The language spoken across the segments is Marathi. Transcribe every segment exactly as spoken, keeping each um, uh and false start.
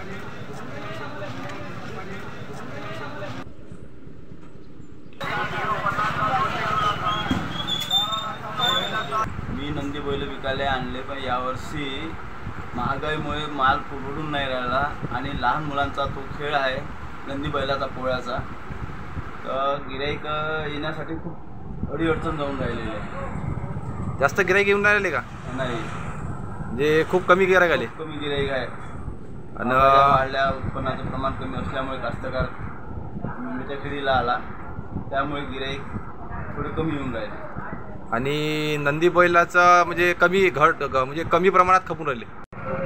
मी नंदी बैल विकायला आणले, पण यावर्षी महागाईमुळे माल पुरवून नाही राहिला आणि लहान मुलांचा तो खेळ आहे नंदी बैलाचा पोळ्याचा, तर गिराईक येण्यासाठी खूप अडीअडचण जाऊन राहिलेली आहे। जास्त गिराईक येऊन राहिले का? नाही, म्हणजे खूप कमी गिराईक आले। कमी गिराईक आहे आणि वाढल्या, उत्पन्नाचं प्रमाण कमी असल्यामुळे कास्तकार मिठ्या खेळीला आला, त्यामुळे गिराईक थोडे कमी येऊन राहिले। आणि नंदी बैलाचा म्हणजे कमी घट म्हणजे कमी प्रमाणात खपून राहिले।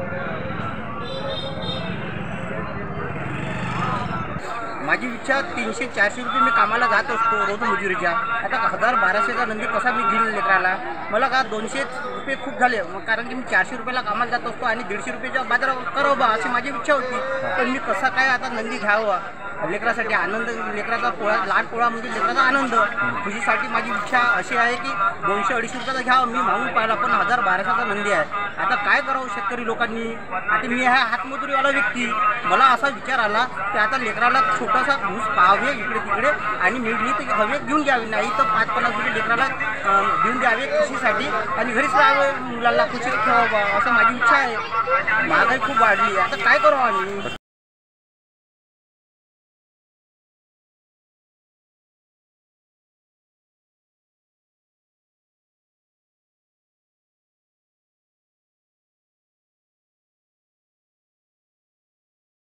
माझी इच्छा तीनशे चारशे रुपये मी कामाला जात असतो रोज मजुरीच्या, आता हजार बाराशेचा नंदी कसा मी घेऊन लेकराला, मला का दोनशे रुपये खूप झाले, मग कारण की मी चारशे रुपयाला कामाला जात असतो आणि दीडशे रुपयाच्या बाजार करावं बा अशी माझी इच्छा होती, पण मी कसा काय आता नंदी घ्यावा लेकरासाठी, आनंद लेकराचा पोळा, लहान पोळा म्हणजे लेकराचा आनंद, खुशीसाठी माझी इच्छा अशी आहे की दोनशे अडीचशे रुपयाचा घ्यावं। मी मागून पाहिला पण हजार बाराशेचा नंदी आहे, आता काय करावं शेतकरी लोकांनी। आता मी हा हातमजुरीवाला व्यक्ती, मला असा विचार आला की आता लेकराला छोटासा घूस पाहावे इकडे तिकडे आणि मिळली तर हवे घेऊन घ्यावी, नाही तर पाच पन्नास रुपये लेकराला घेऊन द्यावे खुशीसाठी आणि घरीच राहावे, मुलाला खुशी ठेवावं असं माझी इच्छा आहे। महागाई खूप वाढली, आता काय करावं आम्ही।